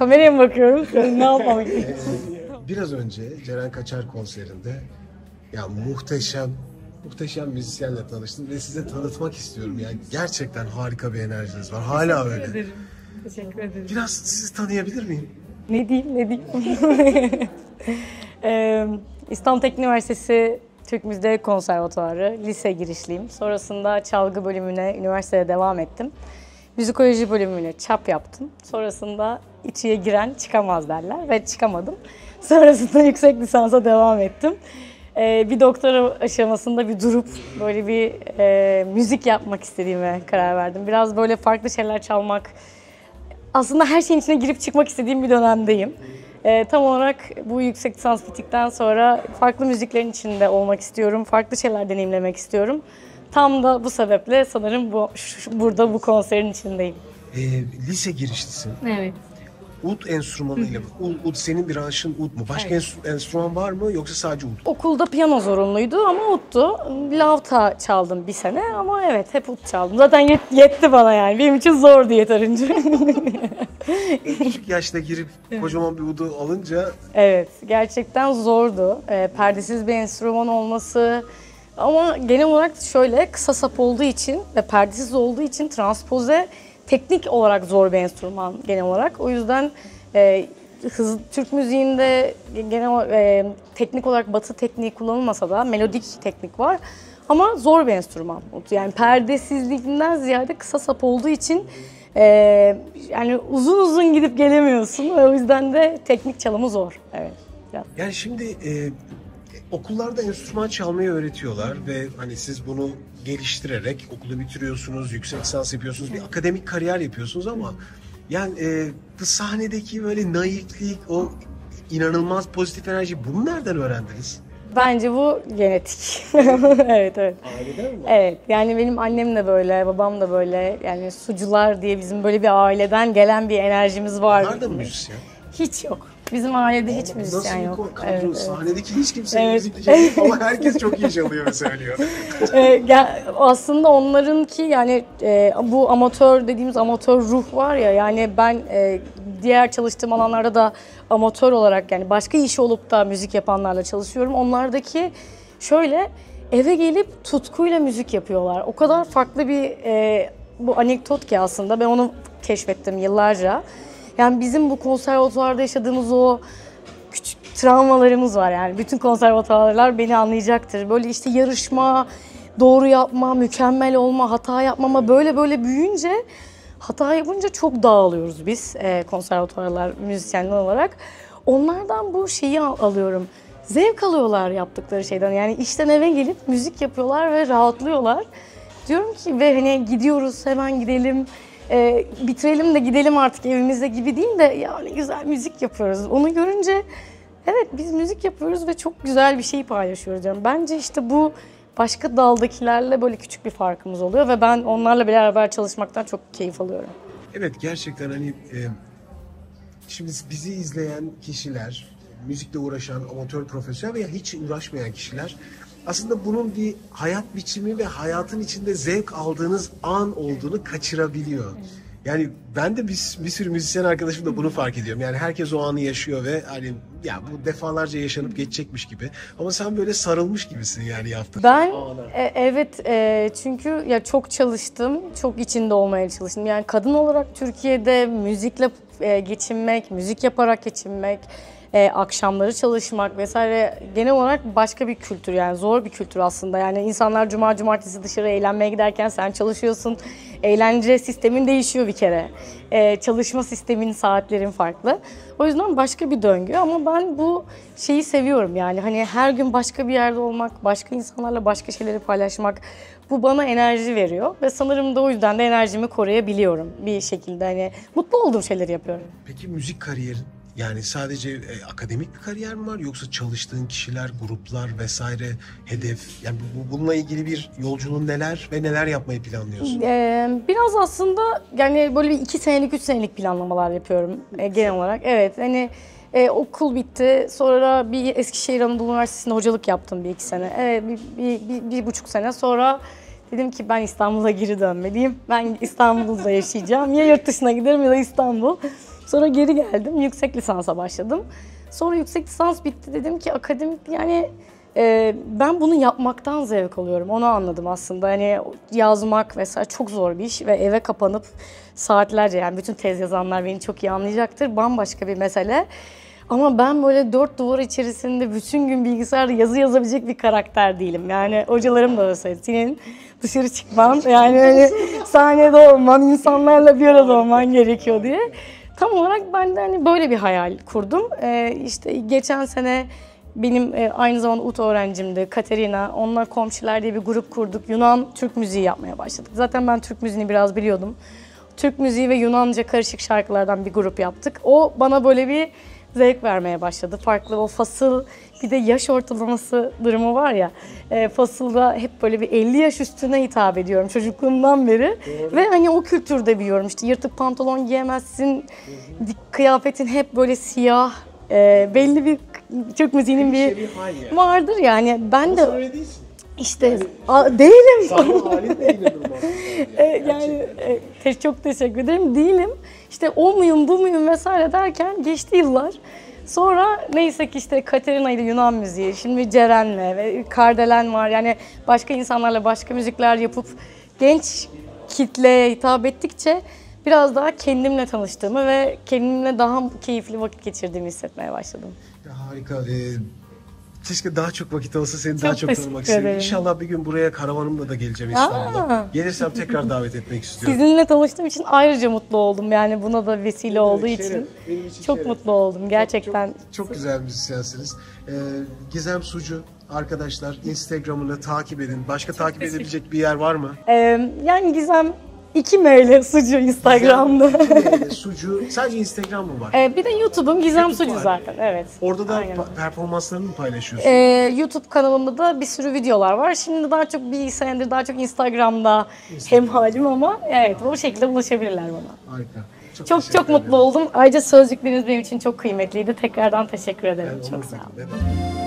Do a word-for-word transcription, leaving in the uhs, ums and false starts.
kameraya mı bakıyorum? Ne yapmam gerekiyor? Biraz önce Ceren Kaçar konserinde ya muhteşem, muhteşem müzisyenle tanıştım ve size tanıtmak istiyorum. Yani gerçekten harika bir enerjiniz var. Hala öyle. Teşekkür ederim. Teşekkür ederim. Biraz sizi tanıyabilir miyim? Ne diyeyim, ne diyeyim? ee, İstanbul Teknik Üniversitesi Türk Müzik Konservatuarı lise girişliyim. Sonrasında çalgı bölümüne üniversitede devam ettim. Müzikoloji bölümüne çap yaptım. Sonrasında içiye giren çıkamaz derler ve çıkamadım. Sonrasında yüksek lisansa devam ettim. Ee, bir doktora aşamasında bir durup böyle bir e, müzik yapmak istediğime karar verdim. Biraz böyle farklı şeyler çalmak, aslında her şeyin içine girip çıkmak istediğim bir dönemdeyim. Ee, tam olarak bu yüksek lisans bittikten sonra farklı müziklerin içinde olmak istiyorum, farklı şeyler deneyimlemek istiyorum. Tam da bu sebeple sanırım bu şu, burada bu konserin içindeyim. Ee, lise girişlisin. Evet. Ud enstrümanıyla mı? Ud, ud senin branşın ud mu? Başka Evet. enstrüman var mı yoksa sadece ud? Okulda piyano zorunluydu ama uddu. Lavta çaldım bir sene ama evet hep ud çaldım. Zaten yet, yetti bana yani. Benim için zordu yeterince. Küçük yaşta girip kocaman bir udu alınca... Evet, gerçekten zordu. E, perdesiz bir enstrüman olması ama genel olarak şöyle kısa sap olduğu için ve perdesiz olduğu için transpoze teknik olarak zor bir enstrüman genel olarak. O yüzden e, hız, Türk müziğinde genel e, teknik olarak batı tekniği kullanılmasa da melodik teknik var. Ama zor bir enstrüman. Yani perdesizliğinden ziyade kısa sap olduğu için e, yani uzun uzun gidip gelemiyorsun. O yüzden de teknik çalımı zor. Evet. Biraz. Yani şimdi e, okullarda enstrüman çalmayı öğretiyorlar ve hani siz bunu geliştirerek okulu bitiriyorsunuz, yüksek lisans yapıyorsunuz, bir akademik kariyer yapıyorsunuz ama yani e, bu sahnedeki böyle naiflik, o inanılmaz pozitif enerji, bunu nereden öğrendiniz? Bence bu genetik. Evet, evet. Aileden mi? Evet, yani benim annem de böyle, babam da böyle. Yani sucular diye bizim böyle bir aileden gelen bir enerjimiz var. Onlar da mı müzisyen? Hiç yok. Bizim ailede hiç müzisyen yok. yok. Nasıl bir kadro? Evet, Sahnedeki hiç kimse Evet. müzik şey değil ama herkes çok iyi çalıyor ve söylüyor. evet. e, aslında onlarınki yani e, bu amatör dediğimiz amatör ruh var ya, yani ben e, diğer çalıştığım alanlarda da amatör olarak, yani başka işi olup da müzik yapanlarla çalışıyorum. Onlardaki şöyle eve gelip tutkuyla müzik yapıyorlar. O kadar farklı bir e, bu anekdot ki aslında ben onu keşfettim yıllarca. Yani bizim bu konservatuvarda yaşadığımız o küçük travmalarımız var yani. Bütün konservatuvarlar beni anlayacaktır. Böyle işte yarışma, doğru yapma, mükemmel olma, hata yapmama, böyle böyle büyüyünce, hata yapınca çok dağılıyoruz biz e, konservatuvarlar müzisyenler olarak. Onlardan bu şeyi al- alıyorum. Zevk alıyorlar yaptıkları şeyden. Yani işten eve gelip müzik yapıyorlar ve rahatlıyorlar. Diyorum ki ve hani gidiyoruz, hemen gidelim. E, bitirelim de gidelim artık evimize gibi değil de yani güzel müzik yapıyoruz. Onu görünce evet biz müzik yapıyoruz ve çok güzel bir şey paylaşıyoruz diyorum. Bence işte bu başka daldakilerle böyle küçük bir farkımız oluyor ve ben onlarla beraber çalışmaktan çok keyif alıyorum. Evet, gerçekten hani e, şimdi bizi izleyen kişiler, müzikle uğraşan amatör, profesyonel veya hiç uğraşmayan kişiler aslında bunun bir hayat biçimi ve hayatın içinde zevk aldığınız an olduğunu kaçırabiliyor. Yani ben de bir, bir sürü müzisyen arkadaşım da bunu fark ediyorum. Yani herkes o anı yaşıyor ve hani ya bu defalarca yaşanıp geçecekmiş gibi. Ama sen böyle sarılmış gibisin yani yaptığın. Ben e, evet e, çünkü ya çok çalıştım, çok içinde olmaya çalıştım. Yani kadın olarak Türkiye'de müzikle e, geçinmek, müzik yaparak geçinmek, e, akşamları çalışmak vesaire genel olarak başka bir kültür, yani zor bir kültür aslında. Yani insanlar cuma cumartesi dışarı eğlenmeye giderken sen çalışıyorsun. Eğlence sistemin değişiyor bir kere. E, çalışma sistemin, saatlerin farklı. O yüzden başka bir döngü ama ben bu şeyi seviyorum yani hani her gün başka bir yerde olmak, başka insanlarla başka şeyleri paylaşmak, bu bana enerji veriyor ve sanırım da o yüzden de enerjimi koruyabiliyorum bir şekilde, hani mutlu olduğum şeyleri yapıyorum. Peki müzik kariyerin yani sadece e, akademik bir kariyer mi var yoksa çalıştığın kişiler, gruplar vesaire hedef, yani bu, bununla ilgili bir yolculuğun neler ve neler yapmayı planlıyorsun? Ee, biraz aslında yani böyle bir iki senelik, üç senelik planlamalar yapıyorum e, genel olarak. Evet, hani e, okul bitti, sonra bir Eskişehir Anadolu Üniversitesi'nde hocalık yaptım bir iki sene. Evet, bir, bir, bir, bir buçuk sene sonra dedim ki ben İstanbul'a geri dönmeliyim. Ben İstanbul'da yaşayacağım. Ya yurt dışına giderim ya da İstanbul. Sonra geri geldim, yüksek lisansa başladım. Sonra yüksek lisans bitti, dedim ki akademik yani e, ben bunu yapmaktan zevk alıyorum. Onu anladım aslında. Hani yazmak vesaire çok zor bir iş ve eve kapanıp saatlerce, yani bütün tez yazanlar beni çok iyi anlayacaktır. Bambaşka bir mesele. Ama ben böyle dört duvar içerisinde bütün gün bilgisayarda yazı yazabilecek bir karakter değilim. Yani hocalarım da öyle söyledi. Senin dışarı çıkman, yani hani sahnede olman, insanlarla bir arada olman gerekiyor diye. Tam olarak ben de hani böyle bir hayal kurdum. Ee, işte geçen sene benim e, aynı zamanda ut öğrencimdi Katerina. Onlar komşular diye bir grup kurduk. Yunan Türk müziği yapmaya başladık. Zaten ben Türk müziğini biraz biliyordum. Türk müziği ve Yunanca karışık şarkılardan bir grup yaptık. O bana böyle bir zevk vermeye başladı. Farklı o fasıl, bir de yaş ortalaması durumu var ya. E, fasılda hep böyle bir elli yaş üstüne hitap ediyorum çocukluğumdan beri. Doğru. Ve hani o kültürde büyüyorum. İşte yırtık pantolon giyemezsin. Hı-hı. Kıyafetin hep böyle siyah. E, belli bir Türk müziğinin bir, bir vardır yani. Ben ama de öyle değilsin. İşte yani, a, değilim. Sahne halin de inanılmaz. Yani, yani e, te, çok teşekkür ederim. Değilim. İşte o muyum, bu muyum vesaire derken geçti yıllar. Sonra neyse ki işte Katerina'ydı Yunan müziği, şimdi Ceren'le ve Kardelen var. Yani başka insanlarla başka müzikler yapıp genç kitleye hitap ettikçe biraz daha kendimle tanıştığımı ve kendimle daha keyifli vakit geçirdiğimi hissetmeye başladım. Ya harika. Ee, keşke daha çok vakit olsa seni çok daha çok tanımak istedim. İnşallah bir gün buraya karavanımla da geleceğim İstanbul'a. Aa. Gelirsem tekrar davet etmek istiyorum. Sizinle tanıştığım için ayrıca mutlu oldum. Yani buna da vesile evet, olduğu şeref. için. Benim için çok şeref. Mutlu oldum gerçekten. Çok, çok, çok güzel müzisyensiniz. Ee, Gizem Sucu arkadaşlar Instagram'ını takip edin. Başka takip edebilecek bir yer var mı? Ee, yani Gizem iki meyle Sucu Instagram'da. iki meyle Sucu. Sadece Instagram mı var? Ee, bir de YouTube'um Gizem YouTube Sucu var. Zaten. Evet. Orada da pa- performanslarını mı paylaşıyorsun? Ee, YouTube kanalımda da bir sürü videolar var. Şimdi daha çok bir senedir daha çok Instagram'da Instagram. Hemhalim ama evet bu şekilde ulaşabilirler bana. Harika. Çok çok, çok mutlu oldum. Ayrıca sözcükleriniz benim için çok kıymetliydi. Tekrardan teşekkür ederim. Yani çok sağ olun.